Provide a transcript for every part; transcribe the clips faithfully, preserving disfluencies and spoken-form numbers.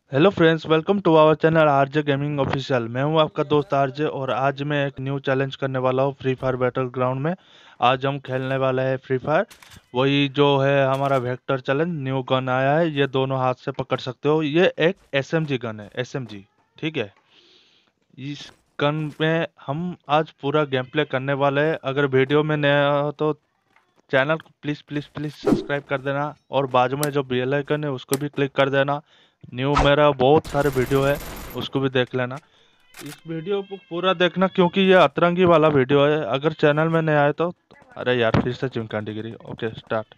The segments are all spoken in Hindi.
Hello friends, welcome to our channel RJ gaming official. मैं हूं आपका दोस्त आरजे और आज मैं एक न्यू चैलेंज करने वाला हूं फ्री फायर बैटल ग्राउंड में। आज हम खेलने वाले हैं फ्री फायर, वही जो है हमारा वेक्टर चैलेंज। न्यू गन आया है, ये दोनों हाथ से पकड़ सकते हो। ये एक एसएमजी गन है, एसएमजी। ठीक है, इस गन में हम आज पूरा गेम प्ले करने वाले हैं। अगर वीडियो में नया हो तो चैनल को प्लीज प्लीज प्लीज सब्सक्राइब कर देना और बाजू में जो बेल आइकन है उसको भी क्लिक कर देना। न्यू मेरा बहुत सारे वीडियो है, उसको भी देख लेना। इस वीडियो को पूरा देखना क्योंकि ये अतरंगी वाला वीडियो है। अगर चैनल में नया आए तो अरे यार, फिर से चिमकांडी गिरी। Okay, start.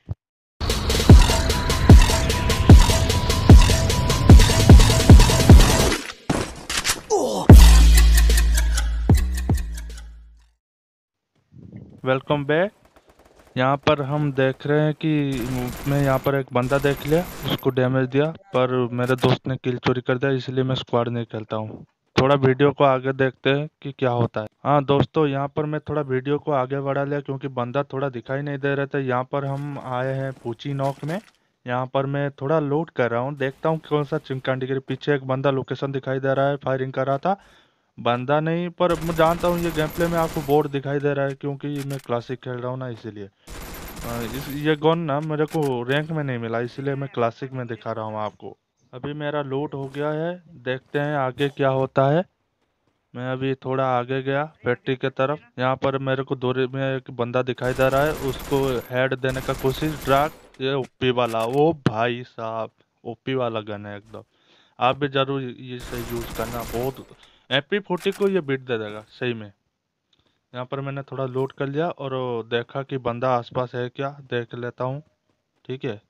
Welcome back. यहाँ पर हम देख रहे हैं कि मैं यहाँ पर एक बंदा देख लिया, उसको डैमेज दिया, पर मेरे दोस्त ने किल चोरी कर दिया, इसलिए मैं स्क्वाड नहीं खेलता हूँ। थोड़ा वीडियो को आगे देखते हैं कि क्या होता है। हाँ दोस्तों, यहाँ पर मैं थोड़ा वीडियो को आगे बढ़ा लिया क्योंकि बंदा थोड़ा दिखाई नहीं दे रहा था। यहाँ पर हम आए हैं पूची नॉक में। यहाँ पर मैं थोड़ा लोड कर रहा हूँ, देखता हूँ कौन सा चिमकांडी के पीछे एक बंदा लोकेशन दिखाई दे रहा है, फायरिंग कर रहा था। बंदा नहीं, पर मैं जानता हूँ ये गेम प्ले में आपको बोर्ड दिखाई दे रहा है क्योंकि मैं क्लासिक खेल रहा हूँ ना, इसीलिए। अ, इस ये गन ना मेरे को रैंक में नहीं मिला, इसलिए मैं क्लासिक में दिखा रहा हूँ आपको। अभी मेरा लूट हो गया है, देखते हैं आगे क्या होता है। मैं अभी थोड़ा आगे गया फैक्ट्री के तरफ। यहाँ पर मेरे को दूरी में एक बंदा दिखाई दे रहा है, उसको हेड देने का कोशिश। ड्रैग, ये ओपी वाला, ओ भाई साहब, ओपी वाला गन है एकदम। आप भी जरूर इसे यूज करना, बहुत एपी फोर्टी को ये बीट दे देगा सही में। यहाँ पर मैंने थोड़ा लोड कर लिया और देखा कि बंदा आसपास है क्या, देख लेता हूँ। ठीक है।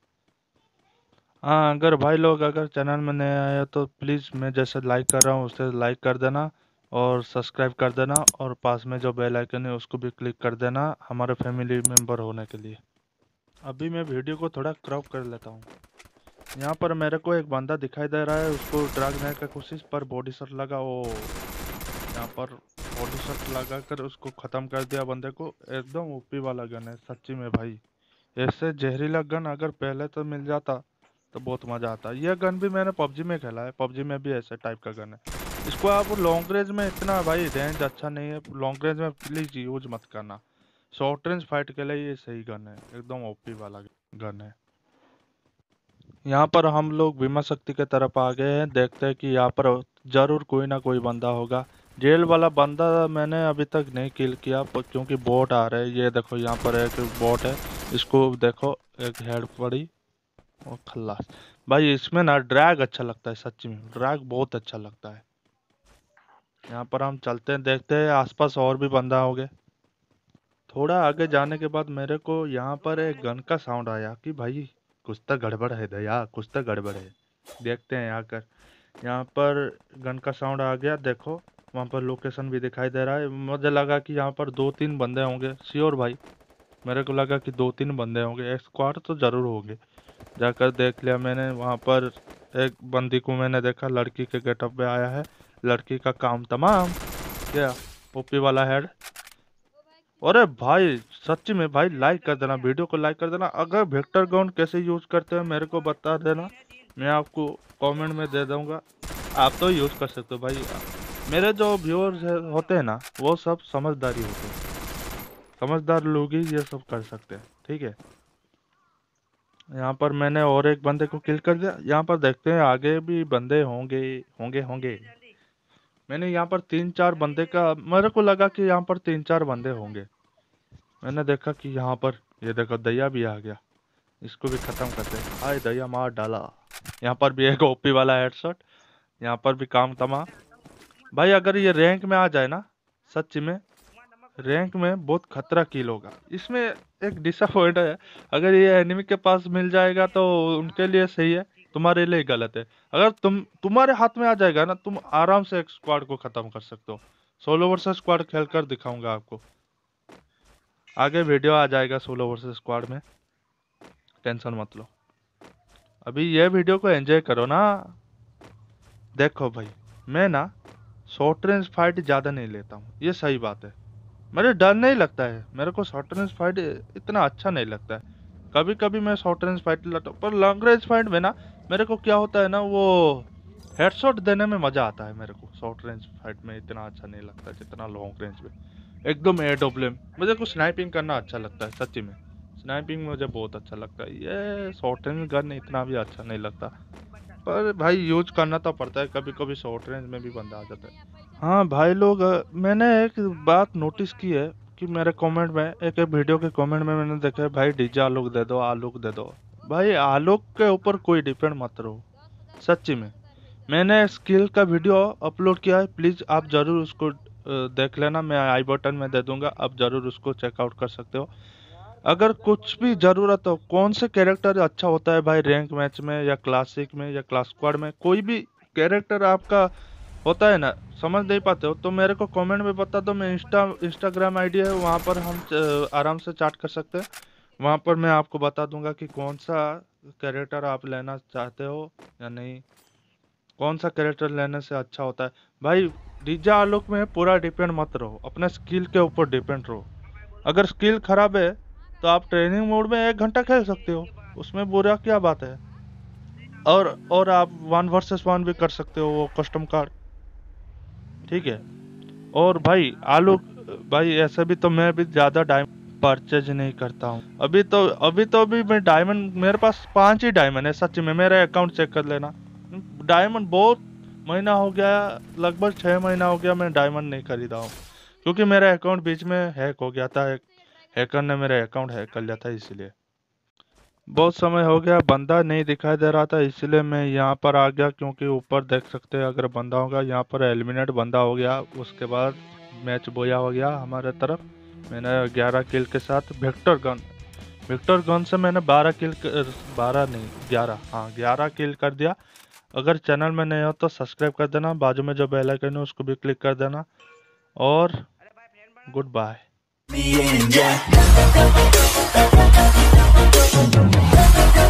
हाँ, अगर भाई लोग अगर चैनल में नए आए हो तो प्लीज़ मैं जैसे लाइक कर रहा हूँ उससे लाइक कर देना और सब्सक्राइब कर देना और पास में जो बेल आइकन है उसको भी क्लिक कर देना हमारे फैमिली मेंबर होने के लिए। अभी मैं वीडियो को थोड़ा क्रॉप कर लेता हूँ। यहाँ पर मेरे को एक बंदा दिखाई दे रहा है, उसको ड्रैग करने का कोशिश, पर बॉडी शॉट लगा। वो यहाँ पर बॉडी शॉट लगा कर उसको ख़त्म कर दिया बंदे को। एकदम ओपी वाला गन है सच्ची में भाई। ऐसे जहरीला गन अगर पहले तो मिल जाता तो बहुत मजा आता। यह गन भी मैंने पबजी में खेला है, पबजी में भी ऐसे टाइप का गन है। इसको आप लॉन्ग रेंज में, इतना भाई रेंज अच्छा नहीं है, लॉन्ग रेंज में प्लीज यूज मत करना। शॉर्ट रेंज फाइट के लिए ये सही गन है, एकदम ओपी वाला गन है। यहाँ पर हम लोग बीमा शक्ति के तरफ आ गए हैं, देखते हैं कि यहाँ पर जरूर कोई ना कोई बंदा होगा। जेल वाला बंदा मैंने अभी तक नहीं किल किया पर क्योंकि बोट आ रहे हैं। ये देखो यहाँ पर एक बोट है, इसको देखो, एक हेड पड़ी और खल्लास। भाई इसमें ना ड्रैग अच्छा लगता है, सच्ची में ड्रैग बहुत अच्छा लगता है। यहाँ पर हम चलते हैं, देखते हैं आसपास और भी बंदा होंगे। थोड़ा आगे जाने के बाद मेरे को यहाँ पर एक गन का साउंड आया कि भाई कुछ तो गड़बड़ है दया, कुछ तो गड़बड़ है। देखते हैं आकर। यहाँ पर गन का साउंड आ गया, देखो वहाँ पर लोकेशन भी दिखाई दे रहा है। मुझे लगा कि यहाँ पर दो तीन बंदे होंगे, श्योर भाई। मेरे को लगा कि दो तीन बंदे होंगे, एक स्क्वाड तो जरूर होंगे। जाकर देख लिया मैंने, वहाँ पर एक बंदी को मैंने देखा, लड़की के गेटअप पे आया है। लड़की का काम तमाम। क्या ओपी वाला हेड। अरे भाई सच्ची में भाई, लाइक कर देना, वीडियो को लाइक कर देना। अगर वेक्टर गन कैसे यूज करते हैं मेरे को बता देना, मैं आपको कमेंट में दे दूंगा। आप तो यूज कर सकते हो भाई। मेरे जो व्यूअर्स होते हैं ना, वो सब समझदारी होते हैं, समझदार लोग ही ये सब कर सकते हैं। ठीक है। यहाँ पर मैंने और एक बंदे को किल कर दिया। यहाँ पर देखते हैं आगे भी बंदे होंगे, होंगे होंगे। मैंने यहाँ पर तीन चार बंदे का, मेरे को लगा कि यहाँ पर तीन चार बंदे होंगे। मैंने देखा कि यहाँ पर, ये देखो दैया भी आ गया, इसको भी खत्म करते हैं। हाय दैया मार डाला। यहाँ पर भी एक ओपी वाला हेडशॉट, यहाँ पर भी काम तमाम। भाई अगर ये रैंक में आ जाए ना, सच में रैंक में बहुत खतरा किल होगा। इसमें एक डिसअपॉइंट है, अगर ये एनिमी के पास मिल जाएगा तो उनके लिए सही है, तुम्हारे लिए गलत है। अगर तुम तुम्हारे हाथ में आ जाएगा ना, तुम आराम से एक स्क्वाड को खत्म कर सकते हो। सोलो वर्सेस स्क्वाड खेल कर दिखाऊंगा आपको, आगे वीडियो आ जाएगा सोलो वर्सेस स्क्वाड में, टेंशन मत लो। अभी ये वीडियो को एंजॉय करो ना। देखो भाई, मैं ना शॉर्ट रेंज फाइट ज़्यादा नहीं लेता हूँ, ये सही बात है। मुझे डर नहीं लगता है, मेरे को शॉर्ट रेंज फाइट इतना अच्छा नहीं लगता है। कभी कभी मैं शॉर्ट रेंज फाइट लेता हूँ, पर लॉन्ग रेंज फाइट में ना मेरे को क्या होता है ना, वो हेडशॉट देने में मजा आता है मेरे को। शॉर्ट रेंज फाइट में इतना अच्छा नहीं लगता जितना लॉन्ग रेंज में। एकदम ए डब्ल्यू एम मुझे को स्नाइपिंग करना अच्छा लगता है सच्ची में। स्नाइपिंग मुझे बहुत अच्छा लगता है। ये शॉर्ट रेंज गन इतना भी अच्छा नहीं लगता, पर भाई यूज करना तो पड़ता है, कभी कभी शॉर्ट रेंज में भी बंदा आ जाता है। हाँ भाई लोग, अ, मैंने एक बात नोटिस की है कि मेरे कमेंट में, एक एक वीडियो के कमेंट में मैंने देखा है, भाई डीजे आलोक दे दो, आलोक दे दो। भाई आलोक के ऊपर कोई डिपेंड मत रहो सच्ची में। मैंने स्किल का वीडियो अपलोड किया है, प्लीज आप जरूर उसको अ, देख लेना, मैं आई बटन में दे दूंगा, आप जरूर उसको चेकआउट कर सकते हो। अगर कुछ भी जरूरत हो, कौन से कैरेक्टर अच्छा होता है भाई रैंक मैच में या क्लासिक में या क्लास स्क्वाड में, कोई भी कैरेक्टर आपका होता है ना, समझ नहीं पाते हो तो मेरे को कमेंट में बता दो। मैं इंस्टा इंस्टाग्राम आईडी है, वहाँ पर हम अ, आराम से चैट कर सकते हैं। वहाँ पर मैं आपको बता दूंगा कि कौन सा कैरेक्टर आप लेना चाहते हो या नहीं, कौन सा कैरेक्टर लेने से अच्छा होता है। भाई डीजे आलोक में पूरा डिपेंड मत रहो, अपने स्किल के ऊपर डिपेंड रहो। अगर स्किल खराब है तो आप ट्रेनिंग मोड में एक घंटा खेल सकते हो, उसमें बुरा क्या बात है। और और आप वन वर्सेस वन भी कर सकते हो, वो कस्टम कार्ड, ठीक है। और भाई आलोक, भाई ऐसे भी तो मैं भी ज्यादा डायमंड परचेज नहीं करता हूँ। अभी तो अभी तो अभी मैं डायमंड, मेरे पास पांच ही डायमंड है सच में, मेरा अकाउंट चेक कर लेना। डायमंड बहुत महीना हो गया, लगभग छह महीना हो गया मैं डायमंड नहीं खरीदा हूँ, क्योंकि मेरा अकाउंट बीच में हैक हो गया था। एक हैकर ने मेरा अकाउंट हैक कर लिया था, इसलिए बहुत समय हो गया बंदा नहीं दिखाई दे रहा था, इसलिए मैं यहाँ पर आ गया। क्योंकि ऊपर देख सकते हैं अगर बंदा होगा, यहाँ पर एलिमिनेट बंदा हो गया, उसके बाद मैच बोया हो गया हमारे तरफ। मैंने ग्यारह किल के साथ वेक्टर गन, वेक्टर गन से मैंने बारह किल, बारह नहीं ग्यारह, हाँ ग्यारह किल कर दिया। अगर चैनल में नए हो तो सब्सक्राइब कर देना, बाजू में जो बेल आइकन है उसको भी क्लिक कर देना, और गुड बाय।